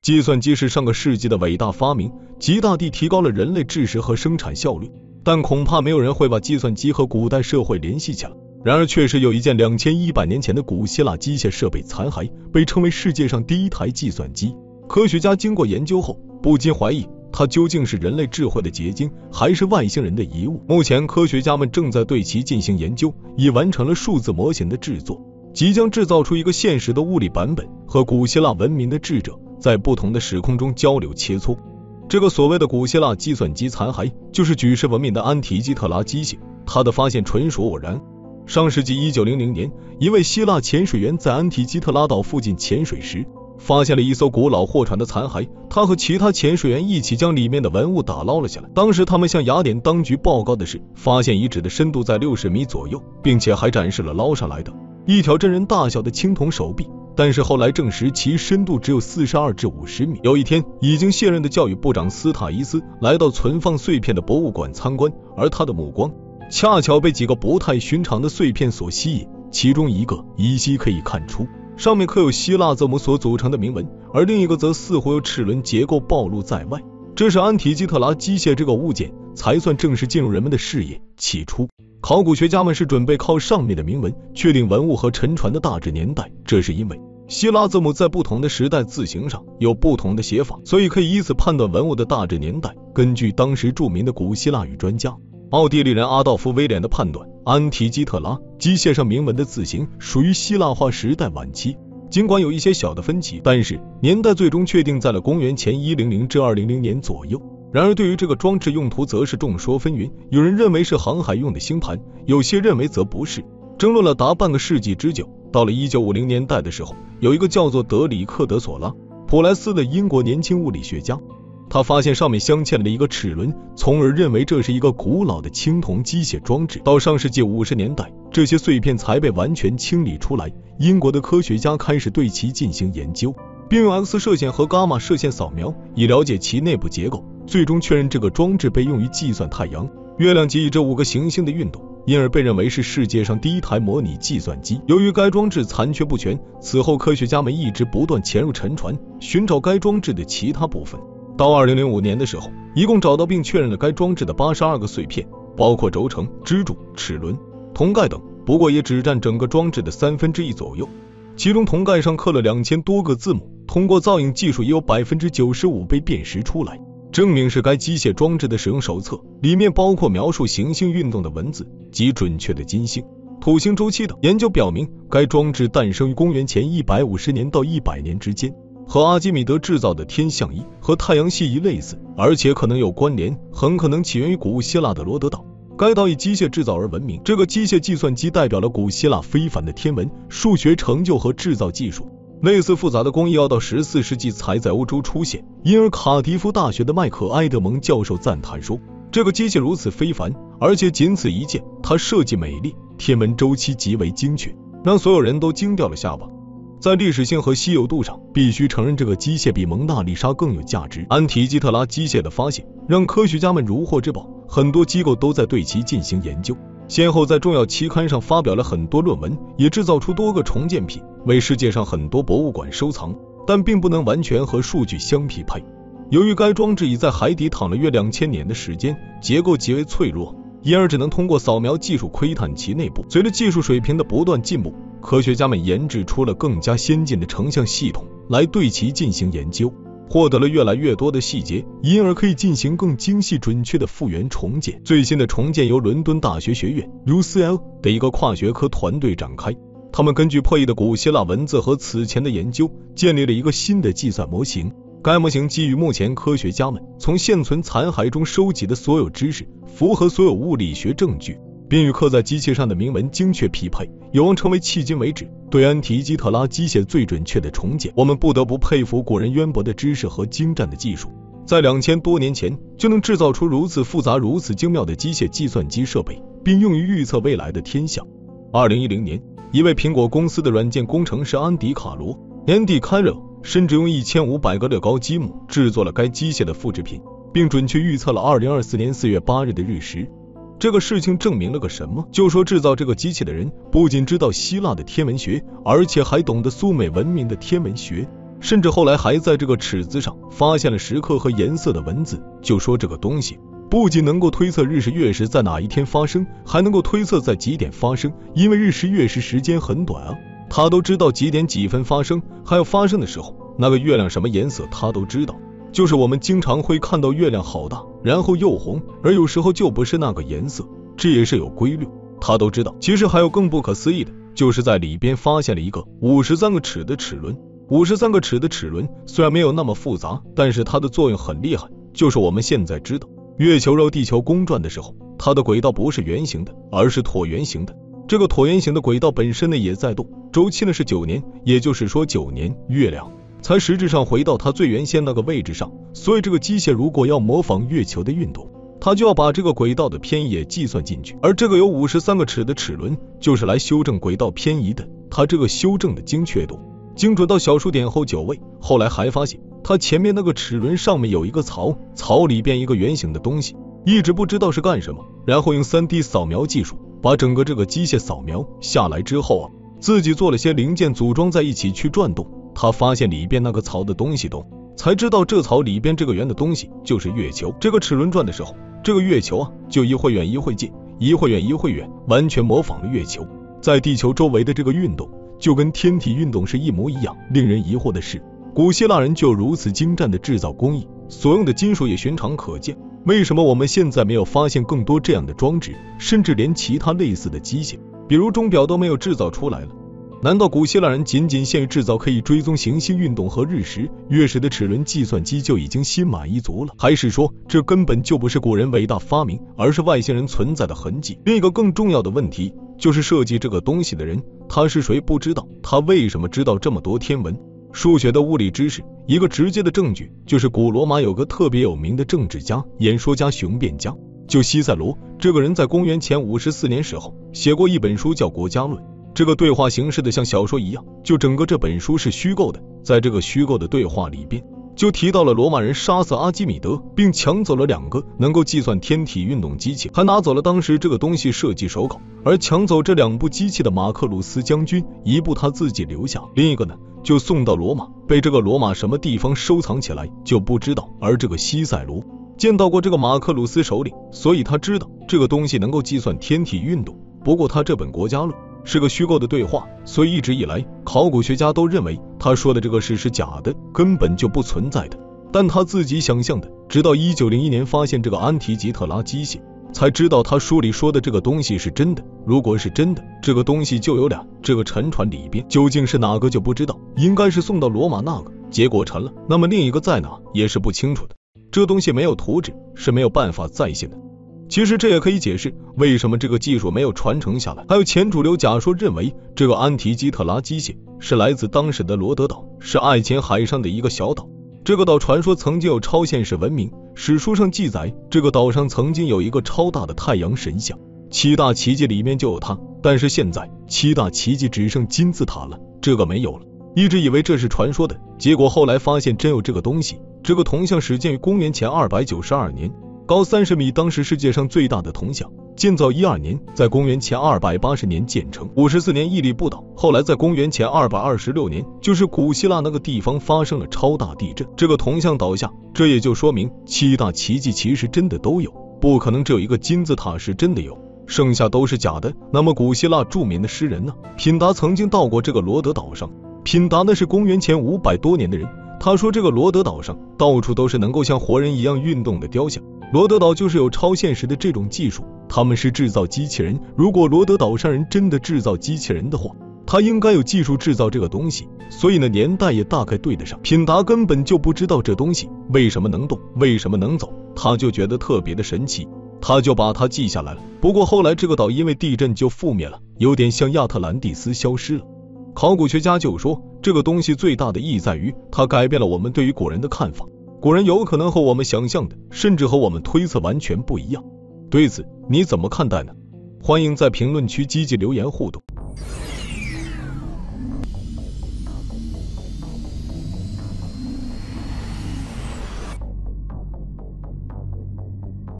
计算机是上个世纪的伟大发明，极大地提高了人类知识和生产效率，但恐怕没有人会把计算机和古代社会联系起来。然而确实有一件2100年前的古希腊机械设备残骸，被称为世界上第一台计算机。科学家经过研究后，不禁怀疑它究竟是人类智慧的结晶，还是外星人的遗物。目前科学家们正在对其进行研究，已完成了数字模型的制作，即将制造出一个现实的物理版本，和古希腊文明的智者在不同的时空中交流切磋。这个所谓的古希腊计算机残骸，就是举世闻名的安提基特拉机械，它的发现纯属偶然。上世纪1900年，一位希腊潜水员在安提基特拉岛附近潜水时，发现了一艘古老货船的残骸，他和其他潜水员一起将里面的文物打捞了下来。当时他们向雅典当局报告的是，发现遗址的深度在60米左右，并且还展示了捞上来的一条真人大小的青铜手臂，但是后来证实其深度只有42至50米。有一天，已经卸任的教育部长斯塔伊斯来到存放碎片的博物馆参观，而他的目光恰巧被几个不太寻常的碎片所吸引，其中一个依稀可以看出上面刻有希腊字母所组成的铭文，而另一个则似乎有齿轮结构暴露在外。这是安提基特拉机械这个物件才算正式进入人们的视野。起初，考古学家们是准备靠上面的铭文确定文物和沉船的大致年代，这是因为希腊字母在不同的时代字形上有不同的写法，所以可以以此判断文物的大致年代。根据当时著名的古希腊语专家奥地利人阿道夫·威廉的判断，安提基特拉机械上铭文的字形属于希腊化时代晚期，尽管有一些小的分歧，但是年代最终确定在了公元前100至200年左右。然而对于这个装置用途则是众说纷纭，有人认为是航海用的星盘，有些认为则不是，争论了达半个世纪之久。到了1950年代的时候，有一个叫做德里克·德索拉·普莱斯的英国年轻物理学家，他发现上面镶嵌了一个齿轮，从而认为这是一个古老的青铜机械装置。到上世纪50年代，这些碎片才被完全清理出来，英国的科学家开始对其进行研究，并用 X 射线和伽马射线扫描以了解其内部结构，最终确认这个装置被用于计算太阳、月亮及这5个行星的运动，因而被认为是世界上第一台模拟计算机。由于该装置残缺不全，此后科学家们一直不断潜入沉船，寻找该装置的其他部分。到2005年的时候，一共找到并确认了该装置的82个碎片，包括轴承、支柱、齿轮、铜盖等，不过也只占整个装置的1/3左右。其中铜盖上刻了2000多个字母，通过造影技术也有 95% 被辨识出来，证明是该机械装置的使用手册，里面包括描述行星运动的文字及准确的金星、土星周期等。研究表明，该装置诞生于公元前150年到100年之间，和阿基米德制造的天象仪和太阳系仪类似，而且可能有关联，很可能起源于古希腊的罗德岛。该岛以机械制造而闻名，这个机械计算机代表了古希腊非凡的天文、数学成就和制造技术。类似复杂的工艺要到14世纪才在欧洲出现，因而卡迪夫大学的麦克埃德蒙教授赞叹说，这个机械如此非凡，而且仅此一件，它设计美丽，天文周期极为精确，让所有人都惊掉了下巴。在历史性和稀有度上，必须承认这个机械比蒙娜丽莎更有价值。安提基特拉机械的发现让科学家们如获至宝，很多机构都在对其进行研究，先后在重要期刊上发表了很多论文，也制造出多个重建品，为世界上很多博物馆收藏，但并不能完全和数据相匹配。由于该装置已在海底躺了约2000年的时间，结构极为脆弱，因而只能通过扫描技术窥探其内部。随着技术水平的不断进步，科学家们研制出了更加先进的成像系统来对其进行研究，获得了越来越多的细节，因而可以进行更精细准确的复原重建。最新的重建由伦敦大学学院 UCL 的一个跨学科团队展开，他们根据破译的古希腊文字和此前的研究，建立了一个新的计算模型。该模型基于目前科学家们从现存残骸中收集的所有知识，符合所有物理学证据，并与刻在机器上的铭文精确匹配，有望成为迄今为止对安提基特拉机械最准确的重建。我们不得不佩服古人渊博的知识和精湛的技术，在2000多年前就能制造出如此复杂如此精妙的机械计算机设备，并用于预测未来的天象。2010年，一位苹果公司的软件工程师安迪卡罗 Andy Carroll 甚至用1500个乐高积木制作了该机械的复制品，并准确预测了2024年4月8日的日食。这个事情证明了个什么？就说制造这个机器的人不仅知道希腊的天文学，而且还懂得苏美文明的天文学。 甚至后来还在这个尺子上发现了时刻和颜色的文字，就说这个东西不仅能够推测日食月食在哪一天发生，还能够推测在几点发生，因为日食月食时间很短啊，他都知道几点几分发生，还有发生的时候那个月亮什么颜色他都知道。就是我们经常会看到月亮好大，然后又红，而有时候就不是那个颜色，这也是有规律，他都知道。其实还有更不可思议的，就是在里边发现了一个53个齿的齿轮。53个齿的齿轮虽然没有那么复杂，但是它的作用很厉害。就是我们现在知道，月球绕地球公转的时候，它的轨道不是圆形的，而是椭圆形的。这个椭圆形的轨道本身呢也在动，周期呢是9年，也就是说9年月亮才实质上回到它最原先那个位置上。所以这个机械如果要模仿月球的运动，它就要把这个轨道的偏移也计算进去，而这个有53个齿的齿轮就是来修正轨道偏移的。它这个修正的精确度精准到小数点后9位。后来还发现它前面那个齿轮上面有一个槽，槽里边一个圆形的东西，一直不知道是干什么，然后用 3D 扫描技术把整个这个机械扫描下来之后啊，自己做了些零件组装在一起去转动，他发现里边那个槽的东西动，才知道这槽里边这个圆的东西就是月球。这个齿轮转的时候，这个月球啊就一会远一会近，一会远一会远，完全模仿了月球在地球周围的这个运动，就跟天体运动是一模一样。令人疑惑的是，古希腊人就有如此精湛的制造工艺，所用的金属也寻常可见，为什么我们现在没有发现更多这样的装置，甚至连其他类似的机械，比如钟表都没有制造出来了？难道古希腊人仅限于制造可以追踪行星运动和日食月食的齿轮计算机就已经心满意足了？还是说这根本就不是古人伟大发明，而是外星人存在的痕迹？另一个更重要的问题就是设计这个东西的人他是谁不知道，他为什么知道这么多天文数学的物理知识？一个直接的证据就是古罗马有个特别有名的政治家、演说家、雄辩家，就西塞罗。这个人在公元前54年时候写过一本书叫《国家论》，这个对话形式的像小说一样，就整个这本书是虚构的。在这个虚构的对话里边，就提到了罗马人杀死阿基米德，并抢走了2个能够计算天体运动机器，还拿走了当时这个东西设计手稿。而抢走这2部机器的马克鲁斯将军，一部他自己留下，另一个呢就送到罗马，被这个罗马什么地方收藏起来就不知道。而这个西塞罗见到过这个马克鲁斯首领，所以他知道这个东西能够计算天体运动。不过他这本《国家论》是个虚构的对话，所以一直以来考古学家都认为他说的这个事是假的，根本就不存在的。但他自己想象的，直到1901年发现这个安提吉特拉机械，才知道他书里说的这个东西是真的。如果是真的，这个东西就有2，这个沉船里边究竟是哪个就不知道，应该是送到罗马那个，结果沉了，那么另一个在哪也是不清楚的。这东西没有图纸是没有办法再现的。其实这也可以解释为什么这个技术没有传承下来。还有前主流假说认为这个安提基特拉机械是来自当时的罗德岛，是爱琴海上的一个小岛。这个岛传说曾经有超现实文明，史书上记载这个岛上曾经有一个超大的太阳神像，7大奇迹里面就有它。但是现在7大奇迹只剩金字塔了，这个没有了。一直以为这是传说的，结果后来发现真有这个东西。这个铜像始建于公元前292年，高30米，当时世界上最大的铜像，建造12年，在公元前280年建成，54年屹立不倒。后来在公元前226年，就是古希腊那个地方发生了超大地震，这个铜像倒下，这也就说明7大奇迹其实真的都有，不可能只有一个金字塔是真的有，剩下都是假的。那么古希腊著名的诗人呢，品达曾经到过这个罗德岛上。品达呢是公元前500多年的人，他说这个罗德岛上到处都是能够像活人一样运动的雕像，罗德岛就是有超现实的这种技术，他们是制造机器人。如果罗德岛上人真的制造机器人的话，他应该有技术制造这个东西，所以呢年代也大概对得上。品达根本就不知道这东西为什么能动，为什么能走，他就觉得特别的神奇，他就把它记下来了。不过后来这个岛因为地震就覆灭了，有点像亚特兰蒂斯消失了。考古学家就说这个东西最大的意义在于它改变了我们对于古人的看法，古人有可能和我们想象的，甚至和我们推测完全不一样。对此你怎么看待呢？欢迎在评论区积极留言互动。